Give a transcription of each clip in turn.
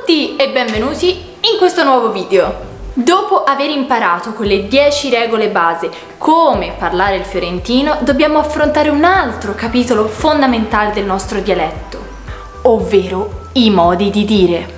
tutti e benvenuti in questo nuovo video. Dopo aver imparato con le 10 regole base come parlare il fiorentino, dobbiamo affrontare un altro capitolo fondamentale del nostro dialetto, ovvero i modi di dire.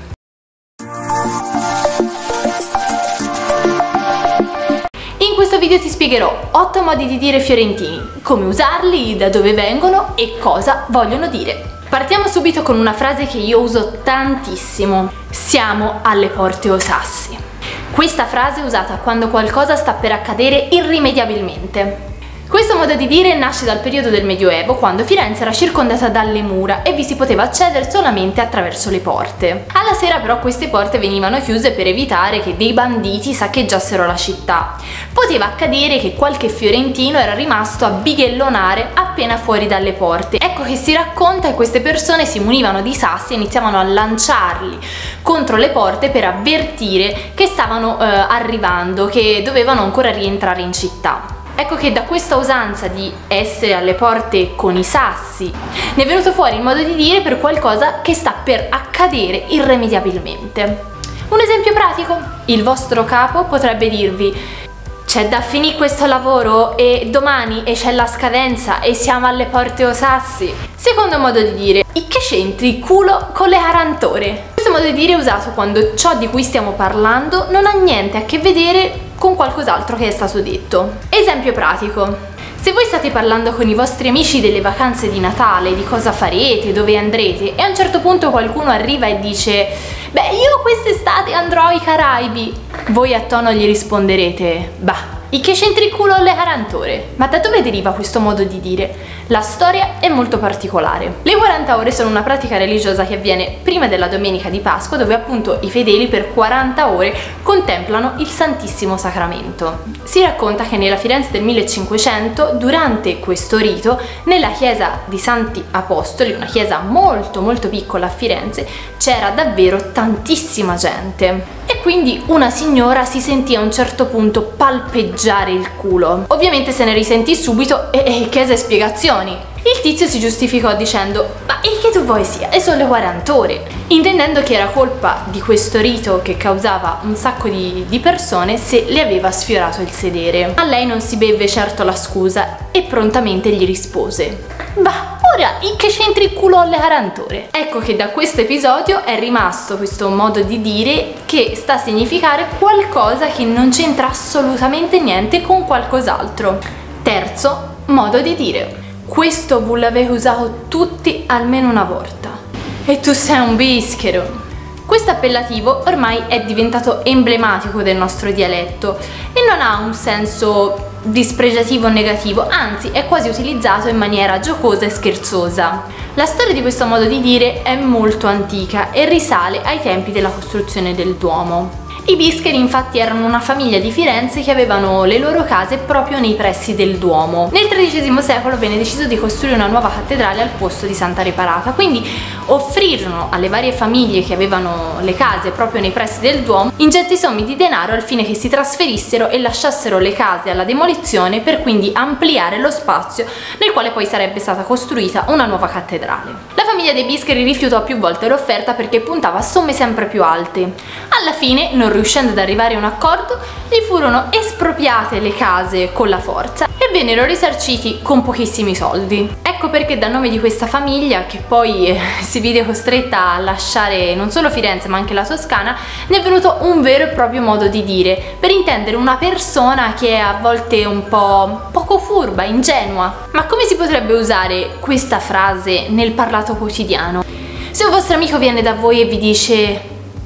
In questo video ti spiegherò 8 modi di dire fiorentini, come usarli, da dove vengono e cosa vogliono dire. Partiamo subito con una frase che io uso tantissimo: siamo alle porte o sassi. Questa frase è usata quando qualcosa sta per accadere irrimediabilmente. Questo modo di dire nasce dal periodo del Medioevo, quando Firenze era circondata dalle mura e vi si poteva accedere solamente attraverso le porte. Alla sera però queste porte venivano chiuse per evitare che dei banditi saccheggiassero la città. Poteva accadere che qualche fiorentino era rimasto a bighellonare appena fuori dalle porte. Ecco che si racconta che queste persone si munivano di sassi e iniziavano a lanciarli contro le porte per avvertire che stavano arrivando, che dovevano ancora rientrare in città. Ecco che da questa usanza di essere alle porte con i sassi ne è venuto fuori il modo di dire per qualcosa che sta per accadere irrimediabilmente. Un esempio pratico: il vostro capo potrebbe dirvi: c'è da finire questo lavoro e domani c'è la scadenza e siamo alle porte o sassi. Secondo modo di dire: i che c'entri culo con le arantore. Questo modo di dire è usato quando ciò di cui stiamo parlando non ha niente a che vedere con qualcos'altro che è stato detto. Esempio pratico: se voi state parlando con i vostri amici delle vacanze di Natale, di cosa farete, dove andrete, e a un certo punto qualcuno arriva e dice: beh, io quest'estate andrò ai Caraibi, voi a tono gli risponderete: bah, i che c'entri il culo alle carantore. Ma da dove deriva questo modo di dire? La storia è molto particolare. Le 40 ore sono una pratica religiosa che avviene prima della domenica di Pasqua, dove appunto i fedeli per 40 ore contemplano il Santissimo Sacramento. Si racconta che nella Firenze del 1500, durante questo rito, nella chiesa di Santi Apostoli, una chiesa molto piccola a Firenze, c'era davvero tantissima gente. E quindi una signora si sentì a un certo punto palpeggiare il culo. Ovviamente se ne risentì subito e chiese spiegazioni. Il tizio si giustificò dicendo: ma il che tu vuoi sia? E sono le 40 ore. Intendendo che era colpa di questo rito che causava un sacco di persone se le aveva sfiorato il sedere. A lei non si beve certo la scusa e prontamente gli rispose: bah, ora il che c'entri il culo alle 40 ore. Ecco che da questo episodio è rimasto questo modo di dire che sta a significare qualcosa che non c'entra assolutamente niente con qualcos'altro. Terzo modo di dire: questo voi l'avete usato tutti almeno una volta. E tu sei un bischero. Questo appellativo ormai è diventato emblematico del nostro dialetto e non ha un senso dispregiativo o negativo, anzi è quasi utilizzato in maniera giocosa e scherzosa. La storia di questo modo di dire è molto antica e risale ai tempi della costruzione del Duomo. I bischeri infatti erano una famiglia di Firenze che avevano le loro case proprio nei pressi del Duomo. Nel XIII secolo venne deciso di costruire una nuova cattedrale al posto di Santa Reparata, quindi offrirono alle varie famiglie che avevano le case proprio nei pressi del Duomo ingenti somme di denaro al fine che si trasferissero e lasciassero le case alla demolizione, per quindi ampliare lo spazio nel quale poi sarebbe stata costruita una nuova cattedrale. La famiglia dei bischeri rifiutò più volte l'offerta perché puntava a somme sempre più alte. Alla fine, non riuscendo ad arrivare a un accordo, gli furono espropriate le case con la forza e vennero risarciti con pochissimi soldi. Ecco perché dal nome di questa famiglia, che poi si vide costretta a lasciare non solo Firenze ma anche la Toscana, ne è venuto un vero e proprio modo di dire per intendere una persona che è a volte un po' poco furba, ingenua. Ma come si potrebbe usare questa frase nel parlato quotidiano? Se un vostro amico viene da voi e vi dice: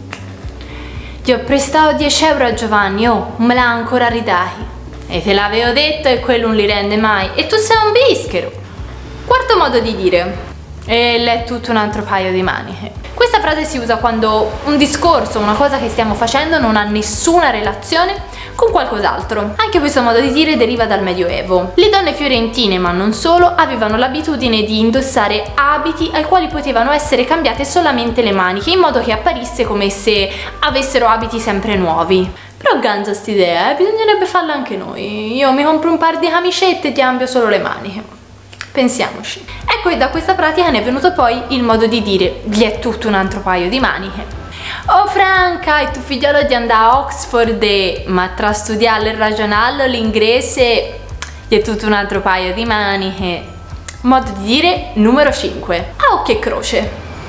ti ho prestato 10 euro a Giovanni, oh, me l'ha ancora ridati. E te l'avevo detto e quello non li rende mai. E tu sei un bischero. Quarto modo di dire: e l'è tutto un altro paio di maniche. Questa frase si usa quando un discorso, una cosa che stiamo facendo non ha nessuna relazione con qualcos'altro. Anche questo modo di dire deriva dal Medioevo. Le donne fiorentine, ma non solo, avevano l'abitudine di indossare abiti ai quali potevano essere cambiate solamente le maniche, in modo che apparisse come se avessero abiti sempre nuovi. Però ganza st'idea, bisognerebbe farla anche noi. Io mi compro un par di camicette e ti cambio solo le maniche. Pensiamoci. Ecco che da questa pratica ne è venuto poi il modo di dire: gli è tutto un altro paio di maniche. Oh Franca, e tu figliolo di andare a Oxford, ma tra studiare il ragionallo, l'inglese è tutto un altro paio di maniche. Modo di dire numero 5. A occhio e croce.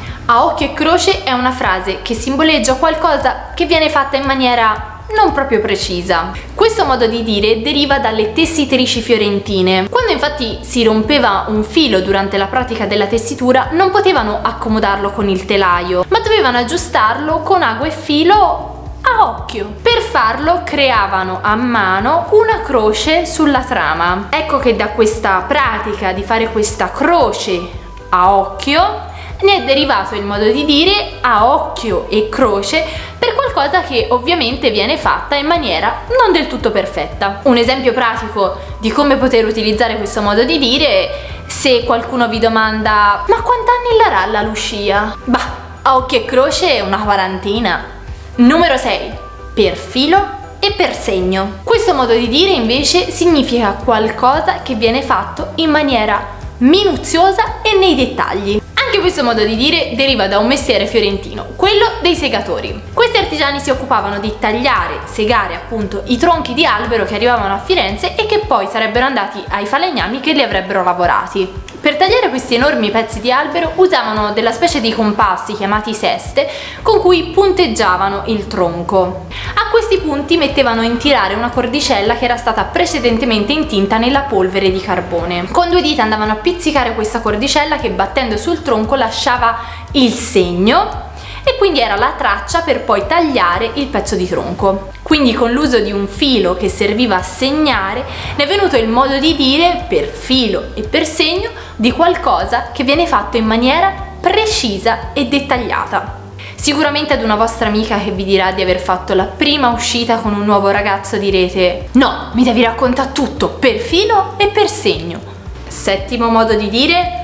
A occhio e croce è una frase che simboleggia qualcosa che viene fatta in maniera non proprio precisa. Questo modo di dire deriva dalle tessitrici fiorentine. Quando infatti si rompeva un filo durante la pratica della tessitura, non potevano accomodarlo con il telaio, ma dovevano aggiustarlo con ago e filo a occhio. Per farlo creavano a mano una croce sulla trama. Ecco che da questa pratica di fare questa croce a occhio ne è derivato il modo di dire a occhio e croce per qualcosa che ovviamente viene fatta in maniera non del tutto perfetta. Un esempio pratico di come poter utilizzare questo modo di dire, se qualcuno vi domanda ma quant'anni l'ha la Lucia? Bah, a occhio e croce una quarantina. Numero 6. Per filo e per segno. Questo modo di dire invece significa qualcosa che viene fatto in maniera minuziosa e nei dettagli. Anche questo modo di dire deriva da un mestiere fiorentino, quello dei segatori. Questi artigiani si occupavano di tagliare, segare appunto i tronchi di albero che arrivavano a Firenze e che poi sarebbero andati ai falegnami che li avrebbero lavorati. Per tagliare questi enormi pezzi di albero usavano della specie di compassi chiamati seste con cui punteggiavano il tronco. A questi punti mettevano in tirare una cordicella che era stata precedentemente intinta nella polvere di carbone. Con due dita andavano a pizzicare questa cordicella che battendo sul tronco lasciava il segno e quindi era la traccia per poi tagliare il pezzo di tronco. Quindi con l'uso di un filo che serviva a segnare ne è venuto il modo di dire per filo e per segno di qualcosa che viene fatto in maniera precisa e dettagliata. Sicuramente ad una vostra amica che vi dirà di aver fatto la prima uscita con un nuovo ragazzo direte: no, mi devi raccontare tutto per filo e per segno. Settimo modo di dire: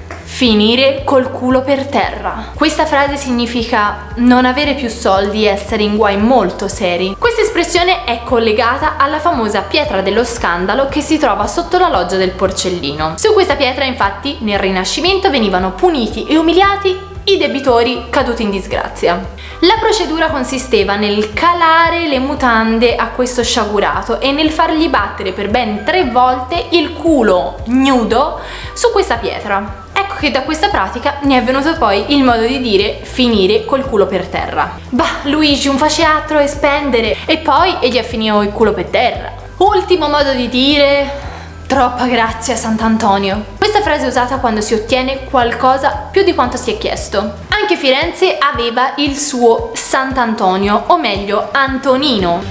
finire col culo per terra. Questa frase significa non avere più soldi e essere in guai molto seri. Questa espressione è collegata alla famosa pietra dello scandalo che si trova sotto la loggia del Porcellino. Su questa pietra infatti nel Rinascimento venivano puniti e umiliati i debitori caduti in disgrazia. La procedura consisteva nel calare le mutande a questo sciagurato e nel fargli battere per ben 3 volte il culo nudo su questa pietra. Ecco che da questa pratica ne è venuto poi il modo di dire finire col culo per terra. Bah, Luigi, un faceatro e spendere e poi gli ha finito il culo per terra. Ultimo modo di dire: troppa grazia Sant'Antonio. Questa frase è usata quando si ottiene qualcosa più di quanto si è chiesto. Anche Firenze aveva il suo Sant'Antonio, o meglio Antonino.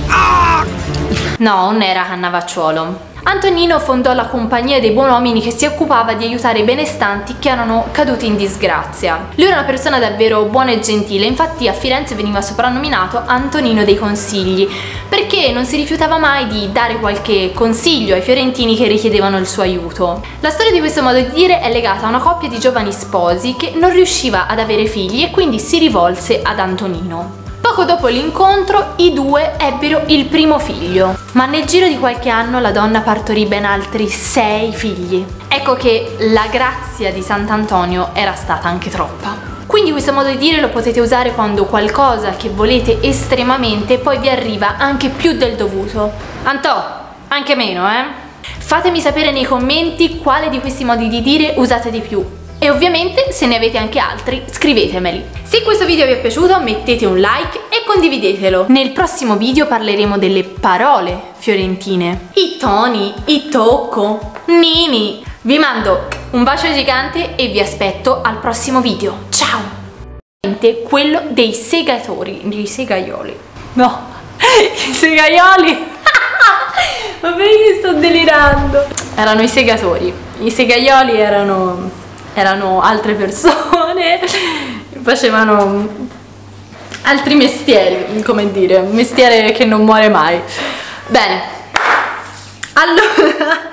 No, non era Cannavacciuolo. Antonino fondò la Compagnia dei Buonuomini che si occupava di aiutare i benestanti che erano caduti in disgrazia. Lui era una persona davvero buona e gentile, infatti a Firenze veniva soprannominato Antonino dei Consigli, perché non si rifiutava mai di dare qualche consiglio ai fiorentini che richiedevano il suo aiuto. La storia di questo modo di dire è legata a una coppia di giovani sposi che non riusciva ad avere figli e quindi si rivolse ad Antonino. Poco dopo l'incontro i due ebbero il primo figlio, ma nel giro di qualche anno la donna partorì ben altri 6 figli. Ecco che la grazia di Sant'Antonio era stata anche troppa. Quindi questo modo di dire lo potete usare quando qualcosa che volete estremamente poi vi arriva anche più del dovuto. Antò, anche meno, Fatemi sapere nei commenti quale di questi modi di dire usate di più. E ovviamente se ne avete anche altri scrivetemeli. Se questo video vi è piaciuto mettete un like e condividetelo. Nel prossimo video parleremo delle parole fiorentine. I toni, i tocco, nini. Vi mando un bacio gigante e vi aspetto al prossimo video. Ciao! Quello dei segatori, dei segaioli. No, i segaioli! Ma perché sto delirando? Erano i segatori. I segaioli erano altre persone, facevano altri mestieri, come dire, un mestiere che non muore mai. Bene, allora